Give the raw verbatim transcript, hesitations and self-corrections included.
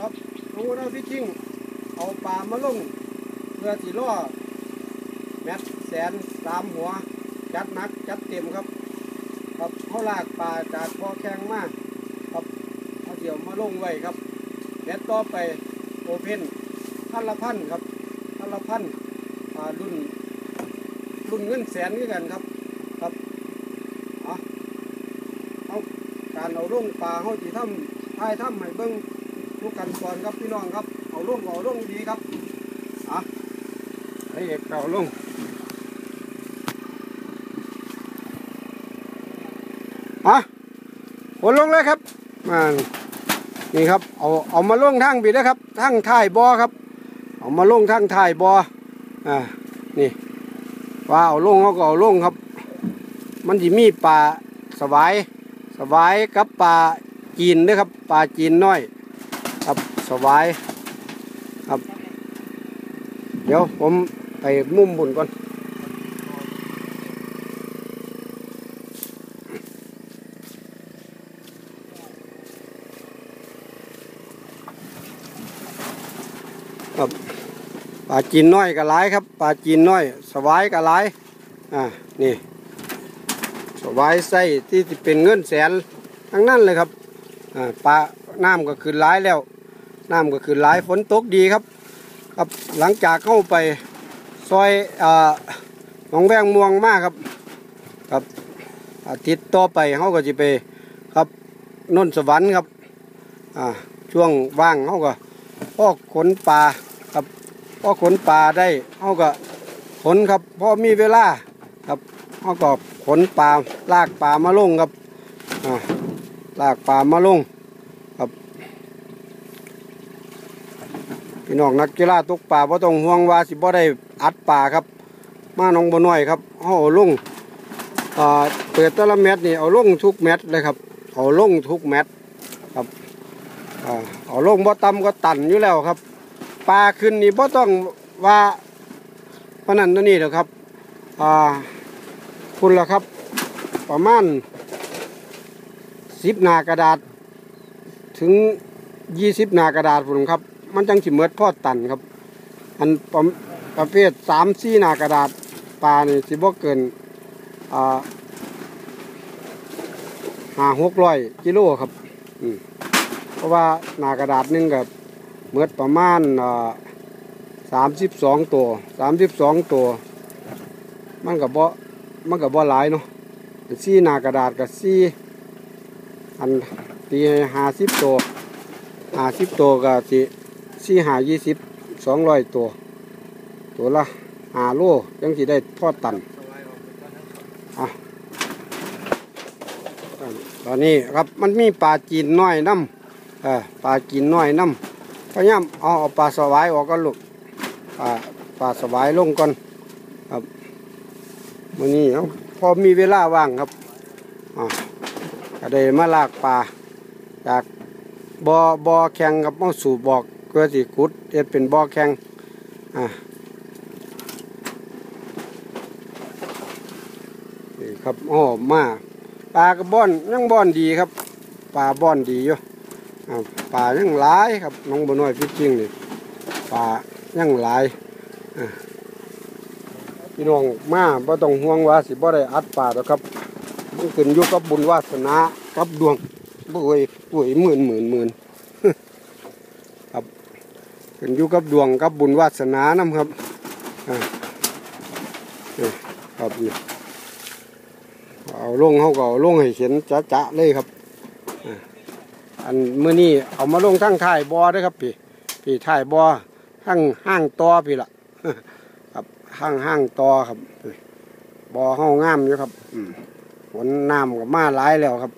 ครับลงเราพี่จริงเอาปลามาลงเพื่อสีล่อแมตแสนสามหัวจัดนักจัดเต็มครับครับเขาลากปลาจากพอแข้งมากครับเอาเดี๋ยวมาลงไว้ครับแมตต่อไปโอเพนพันละพันครับพันละพันปลารุ่นรุ่นเงินแสนด้วยกันครับครับเอาเอาการเอาลงปลาเขาจีทำท้ายทำให้เบิ้งทุกกันก่อนครับพี่น้องครับเอาลงเอาลงดีครับอ่ะให้เอกเอาลงอ่ะผลลงเลยครับมานี่ครับเอาเอามาลงทั้งบีนะครับทั้งท้ายบ่อครับเอามาลงทั้งท้ายบ่ออ่านี่ว่าเอาลงเขาก็เอาลงครับมันจะมีปลาสวายสวายกับปลาจีนด้วยครับปลาจีนน้อยครับสวายครับเดี๋ยวผมไปมุมบุญก่อนครับปลาจีนน้อยก็หลายครับปลาจีนน้อยสวายก็หลายอ่านี่สวายไส้ที่เป็นเงินแสนทั้งนั้นเลยครับอ่าปลาน้ำก็คือหลายแล้วน้ำก็คือหลายฝนตกดีครับครับหลังจากเข้าไปซอยอ่าหนองแวงม่วงมากครับครับอาทิตย์ต่อไปเขาก็จะไปครับนนสวรรค์ครับอ่าช่วงว่างเขาก็พ่อขนปลาครับพ่อขนปลาได้เขาก็ขนครับพอมีเวลาครับเขาก็ขนปลาลากปลามาลงครับอ่าลากปลามาลงครับพี่น้องนักกีฬาตกปลาเพราะต้องห่วงว่าสิบ่ได้อัดปลาครับมาน้องบ่น้อยครับเขาเอาลงอ่าเปิดแต่ละเม็ดนี่เอาลงทุกเม็ดเลยครับเอาลงทุกเม็ดครับอ่าเอาลงบ่ต่ำก็ตันอยู่แล้วครับปลาขึ้นนี่บ่ต้องว่าปานนั้นตัวนี้เด้อครับอ่าคุณล่ะครับประมาณสิบหน้ากระดาษถึงยี่สิบหน้ากระดาษผมครับมันจังสิเมิดพ่อตันครับอันประประเภทสามสี่หน้ากระดาษปลานี่สิบ่เกินอ่าห้าหกร้อยกิโลครับอืมเพราะว่าหน้ากระดาษนึงกับเมิดประมาณอ่าสามสิบสองตัวสามสิบสองตัวมันกับบ่มันกับบ่หลายเนาะสี่หน้ากระดาษกับสี่อันตีห้าสิบตัวห้าสิบตัวกับสี่สี่ห้ายี่สิบสองร้อยตัวตัวละห้าโลยังสิได้ทอดตันอ่ะตอนนี้ครับมันมีปลาจีนน้อยน้ำเออปลาจีนน้อยน้ำพยายามเอาเอาปลาสวายออกก็ลูกปลาปลาสวายลงก่อนครับวันนี้พอมีเวลาว่างครับอ่าก็ได้มาลากปลาจากบ่อบ่อแข่งกับมาสู่บอกเพื่อสิขุดเอ็ดเป็นบ่อแข่งอ่านี่ครับโอ้มาปลากระบ้อนยังบ้อนดีครับปลาบ้อนดีอยู่อ่าปลายังหลายครับน้องบ่น้อยพี่จริงนี่ปลายังหลายอ่าพี่น้องมาบ่ต้องห่วงว่าสิบ่ได้อัดปลาหรอกครับมันขึ้นอยู่กับบุญวาสนากับดวงบุ้ยบุ้ยหมื่นหมื่นหมื่นครับขึ้นอยู่กับดวงกับบุญวาสนานํครับอ่าครับนี่เอาลงเขาก็เอาลงให้เห็นจะๆเลยครับอันมื้อนี้เอามาลงทั้งท้ายบ่อด้วยครับพี่พี่ท้ายบ่อทั้งห้างตอพี่ล่ะครับห้างห้างตอครับบ่อเฮางามอยู่ครับฝนน้ำก็มาหลายแล้วครับ